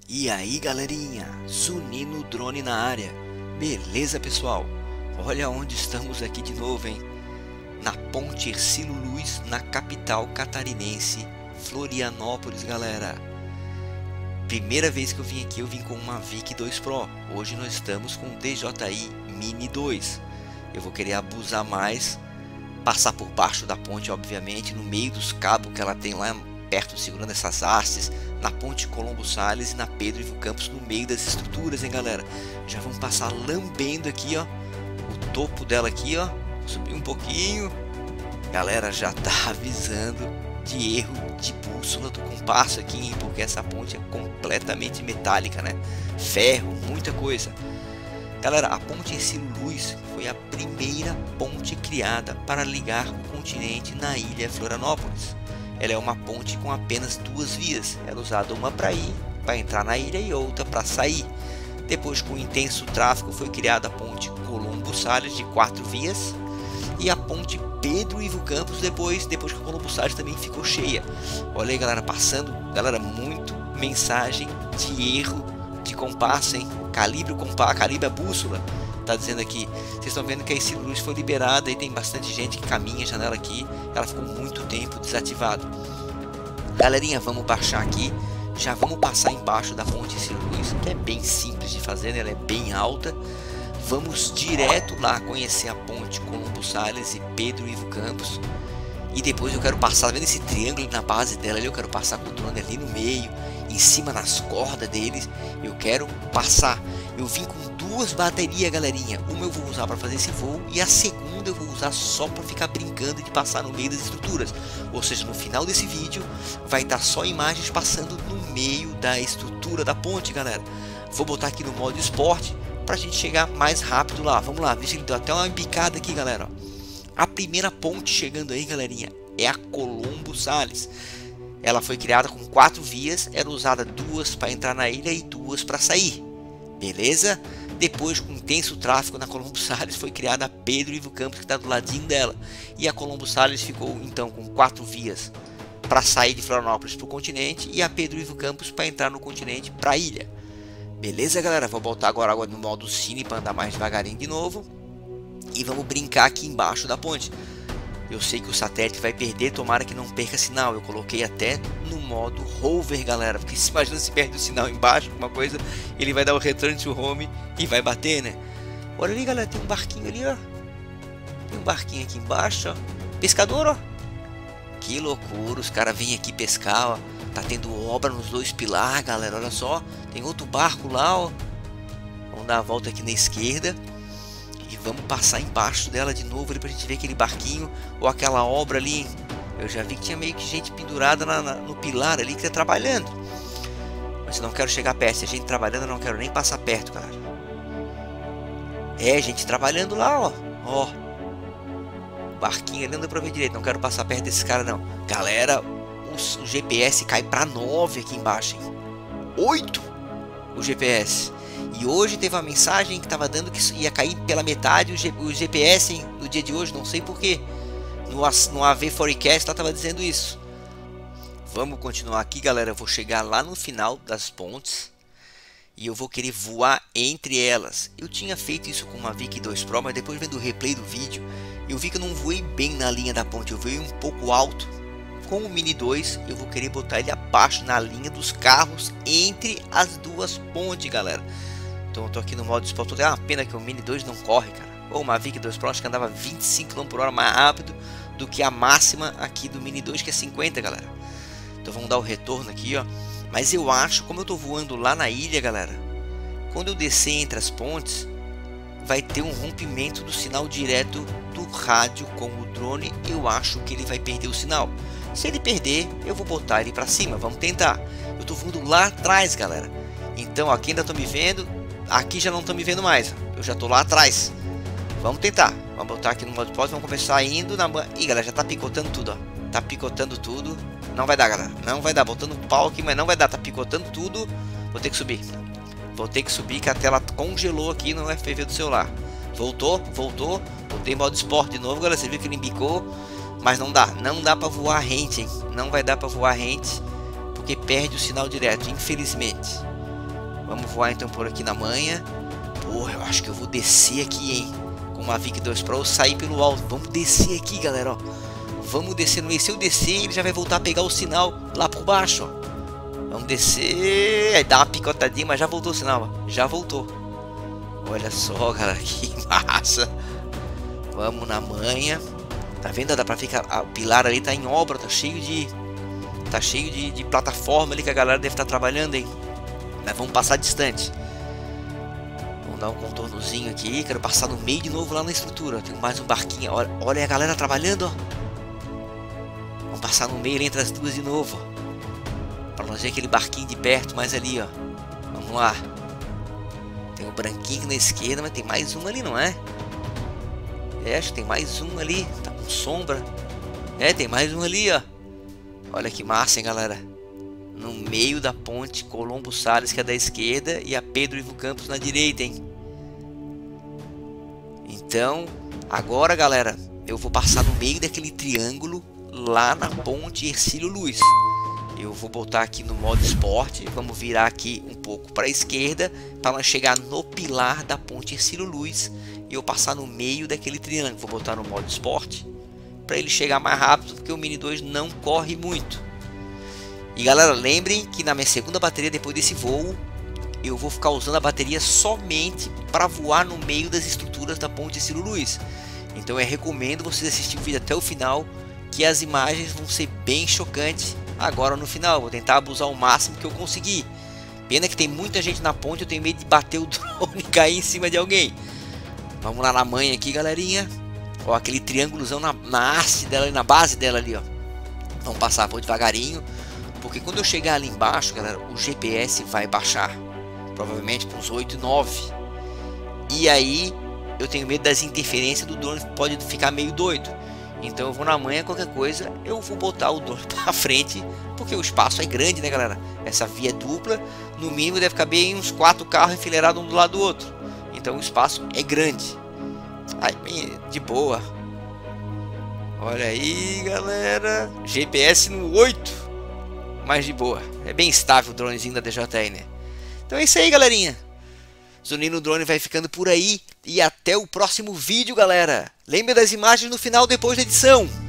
E aí galerinha, Zunino Drone na área, beleza pessoal? Olha onde estamos aqui de novo, hein? Na Ponte Hercílio Luz, na capital catarinense, Florianópolis, galera. Primeira vez que eu vim aqui, eu vim com uma Mavic 2 Pro. Hoje nós estamos com o DJI Mini 2. Eu vou querer abusar mais, passar por baixo da ponte, obviamente, no meio dos cabos que ela tem lá perto, segurando essas hastes, na ponte Colombo Salles e na Pedro Ivo Campos, no meio das estruturas, hein galera. Já vamos passar lambendo aqui, ó, o topo dela aqui, ó, subir um pouquinho. Galera, já tá avisando de erro de bússola do compasso aqui, hein, porque essa ponte é completamente metálica, né, ferro, muita coisa. Galera, a ponte Hercílio Luz foi a primeira ponte criada para ligar o continente na ilha Florianópolis. Ela é uma ponte com apenas duas vias. Era usada uma para ir, para entrar na ilha, e outra para sair. Depois, com intenso tráfego, foi criada a ponte Colombo Salles de 4 vias e a ponte Pedro Ivo Campos depois que a Colombo Salles também ficou cheia. Olha aí, galera, passando, galera, muito mensagem de erro de compasso, hein? Calibre o compasso, calibre a bússola. Tá dizendo aqui, vocês estão vendo que a Hercílio Luz foi liberada e tem bastante gente que caminha a janela aqui. Ela ficou muito tempo desativada. Galerinha, vamos baixar aqui. Já vamos passar embaixo da ponte Hercílio Luz, que é bem simples de fazer, né? Ela é bem alta. Vamos direto lá conhecer a ponte Colombo Salles e Pedro Ivo Campos. E depois eu quero passar, vendo esse triângulo na base dela ali, eu quero passar com o drone ali no meio, em cima nas cordas deles. Eu quero passar. Eu vim com duas baterias, galerinha. Uma eu vou usar para fazer esse voo e a segunda eu vou usar só para ficar brincando de passar no meio das estruturas. Ou seja, no final desse vídeo vai estar só imagens passando no meio da estrutura da ponte, galera. Vou botar aqui no modo esporte para a gente chegar mais rápido lá. Vamos lá, veja, ele deu até uma embicada aqui, galera. A primeira ponte chegando aí, galerinha, é a Colombo Salles. Ela foi criada com 4 vias, era usada 2 para entrar na ilha e 2 para sair. Beleza? Depois, com intenso tráfego na Colombo Salles, foi criada a Pedro Ivo Campos, que está do ladinho dela. E a Colombo Salles ficou então com 4 vias para sair de Florianópolis para o continente e a Pedro Ivo Campos para entrar no continente para a ilha. Beleza, galera? Vou botar agora no modo cine para andar mais devagarinho de novo. E vamos brincar aqui embaixo da ponte. Eu sei que o satélite vai perder, tomara que não perca sinal. Eu coloquei até no modo hover, galera, porque se imagina se perde o sinal embaixo, alguma coisa, ele vai dar o return to home e vai bater, né? Olha ali, galera, tem um barquinho ali, ó. Tem um barquinho aqui embaixo, ó. Pescador, ó. Que loucura, os caras vêm aqui pescar, ó. Tá tendo obra nos 2 pilares, galera, olha só. Tem outro barco lá, ó. Vamos dar a volta aqui na esquerda. E vamos passar embaixo dela de novo ali pra gente ver aquele barquinho ou aquela obra ali, hein? Eu já vi que tinha meio que gente pendurada no pilar ali que tá trabalhando. Mas eu não quero chegar perto. Se a gente trabalhando, eu não quero nem passar perto, cara. É, gente trabalhando lá, ó. Ó. O barquinho ali não dá pra ver direito. Não quero passar perto desse cara, não. Galera, o GPS cai pra 9 aqui embaixo, hein? 8 o GPS. E hoje teve uma mensagem que estava dando que ia cair pela metade o GPS, hein, no dia de hoje, não sei porquê. No AV Forecast ela estava dizendo isso. Vamos continuar aqui, galera. Eu vou chegar lá no final das pontes e eu vou querer voar entre elas. Eu tinha feito isso com uma Mavic 2 Pro, mas depois vendo o replay do vídeo, eu vi que eu não voei bem na linha da ponte. Eu voei um pouco alto. Com o Mini 2 eu vou querer botar ele abaixo na linha dos carros entre as duas pontes, galera. Então eu tô aqui no modo esporte. É uma pena que o Mini 2 não corre, cara. Ou uma Mavic 2 Pro acho que andava 25 km/h mais rápido do que a máxima aqui do Mini 2, que é 50, galera. Então vamos dar o retorno aqui, ó. Mas eu acho, como eu tô voando lá na ilha, galera, quando eu descer entre as pontes, vai ter um rompimento do sinal direto do rádio com o drone. Eu acho que ele vai perder o sinal. Se ele perder, eu vou botar ele para cima. Vamos tentar. Eu tô voando lá atrás, galera. Então aqui ainda estão me vendo. Aqui já não estão me vendo mais. Eu já tô lá atrás. Vamos tentar. Vamos botar aqui no modo pause. Vamos começar indo na... Ih, galera, já tá picotando tudo, ó. Tá picotando tudo. Não vai dar, galera. Não vai dar. Botando um pau aqui, mas não vai dar. Tá picotando tudo. Vou ter que subir. Vou ter que subir, que a tela congelou aqui no FPV do celular. Voltou, voltou. Botei modo esporte de novo, galera. Você viu que ele embicou. Mas não dá. Não dá pra voar rente, hein. Não vai dar pra voar rente, porque perde o sinal direto, infelizmente. Vamos voar então por aqui na manha. Porra, eu acho que eu vou descer aqui, hein? Com uma Mavic 2 Pro, eu sair pelo alto. Vamos descer aqui, galera, ó. Vamos descer no meio. Se eu descer, ele já vai voltar a pegar o sinal lá por baixo, ó. Vamos descer. Aí dá uma picotadinha, mas já voltou o sinal, ó. Já voltou. Olha só, galera, que massa. Vamos na manha. Tá vendo? Dá pra ficar. O pilar ali tá em obra, tá cheio de. Tá cheio de plataforma ali que a galera deve estar trabalhando, hein? Mas vamos passar distante. Vamos dar um contornozinho aqui. Quero passar no meio de novo lá na estrutura. Tem mais um barquinho. Olha a galera trabalhando, ó. Vamos passar no meio entre as duas de novo, ó. Pra nós ver aquele barquinho de perto, mais ali, ó. Vamos lá. Tem um branquinho na esquerda, mas tem mais um ali, não é? É, acho que tem mais um ali. Tá com sombra. É, tem mais um ali, ó. Olha que massa, hein, galera. No meio da ponte Colombo Salles, que é da esquerda, e a Pedro Ivo Campos na direita, hein. Então, agora, galera, eu vou passar no meio daquele triângulo lá na ponte Hercílio Luz. Eu vou botar aqui no modo esporte. Vamos virar aqui um pouco para a esquerda para nós chegar no pilar da ponte Hercílio Luz e eu passar no meio daquele triângulo. Vou botar no modo esporte para ele chegar mais rápido, porque o Mini 2 não corre muito. E galera, lembrem que na minha segunda bateria, depois desse voo, eu vou ficar usando a bateria somente para voar no meio das estruturas da ponte Hercílio Luz. Então eu recomendo vocês assistirem o vídeo até o final, que as imagens vão ser bem chocantes. Agora no final, vou tentar abusar o máximo que eu conseguir. Pena que tem muita gente na ponte, eu tenho medo de bater o drone e cair em cima de alguém. Vamos lá na manha aqui, galerinha. Ó, aquele triângulozão na haste dela, na base dela ali, ó. Vamos passar por devagarinho, porque quando eu chegar ali embaixo, galera, o GPS vai baixar. Provavelmente para uns 8, 9. E aí, eu tenho medo das interferências do drone, pode ficar meio doido. Então eu vou na manha, qualquer coisa, eu vou botar o drone para frente, porque o espaço é grande, né, galera? Essa via é dupla, no mínimo deve caber uns 4 carros enfileirados um do lado do outro. Então o espaço é grande. Aí, de boa. Olha aí, galera. GPS no 8. Mas de boa. É bem estável o dronezinho da DJI, né? Então é isso aí, galerinha. Zunino Drone vai ficando por aí. E até o próximo vídeo, galera. Lembre das imagens no final depois da edição.